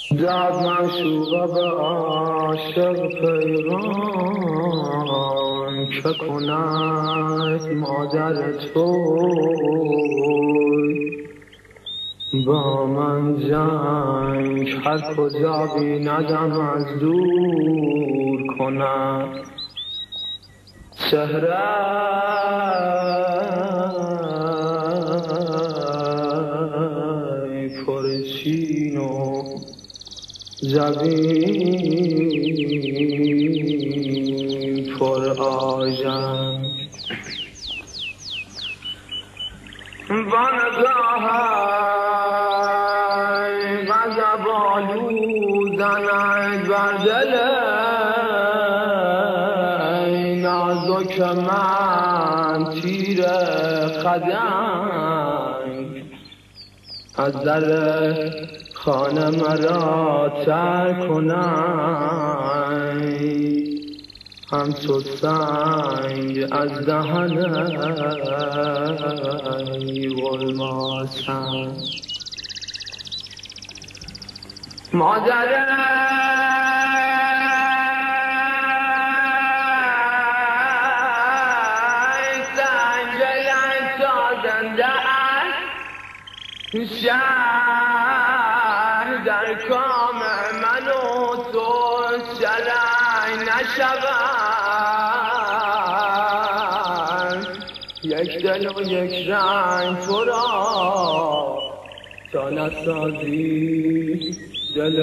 داد معشوقه به عاشق پیغام که کند مادر توی با من جنگ هر کجا بیندم از دور کند چهره پرچین و جبین پر آژنگ بنگاهی غضب آلودند بر دل نازک من تیر خدنگ از در خانه مرا ترک کنند همچو سنگ از دهن غلماسند مادر سنگل سازنده شهر در کام من و تو شرنگ نشوند یک دل و یک رنگ تو را تا نسازی دل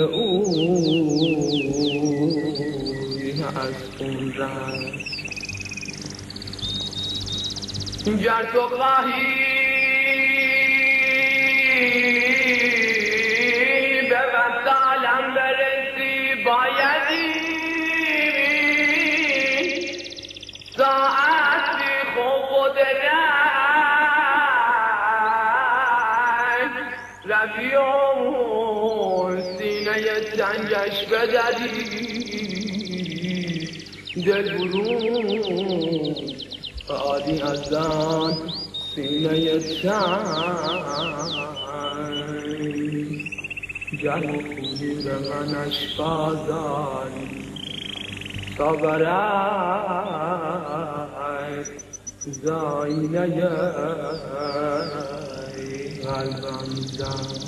اوی از خون رنگ گر تو خواهی به وصالم برسی بایدی ساعتی خوب و درنگ روی و سینه تنگش بدری دل برون آدی از آن سینه تنگ گرم و خونی به منش بازاری تا برای زاینه قلبم زن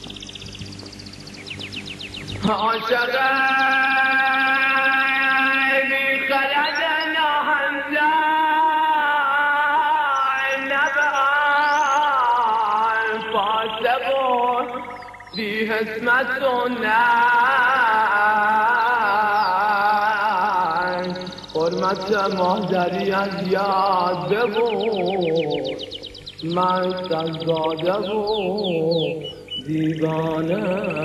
عاشقه بی خلد ناهمزن نبر فاسق و بی حسمت و ننگ حرمت مادری از یاد ببر مست از باده و دیوانه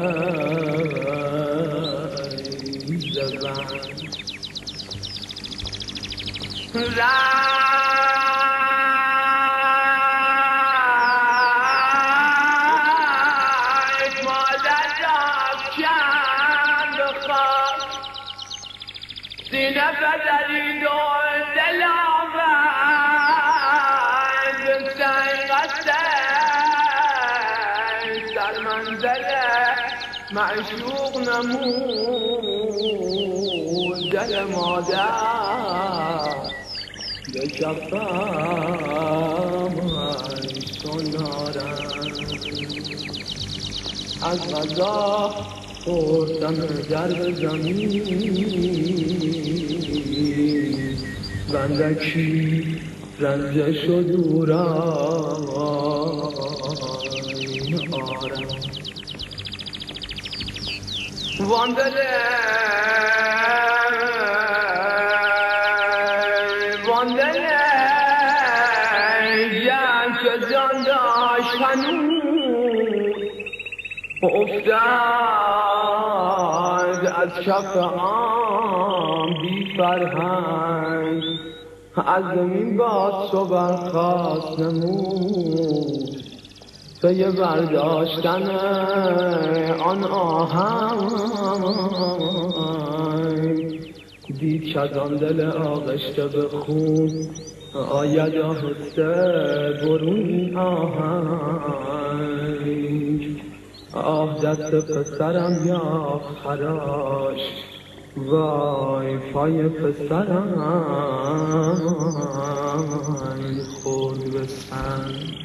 زبان رنگ مادر را کند بخواه سینه بدرید و دل آورد در منزل معشوق نمود دل مادر به کفم سنارم از غذا خوردم در زمین بندکی رنجش و دوران آرم واندله جنگ که جان داشت هنوز افتاد از کف آن بی فرهنگ از زمین با تو برخاست نمود پی برداشتن آن آهنگ دید که از آن دل آغشته به خون آید آهسته برون آهنگ آه جد پسرم یا خراش، وای پای پسرم خورد به سنگ.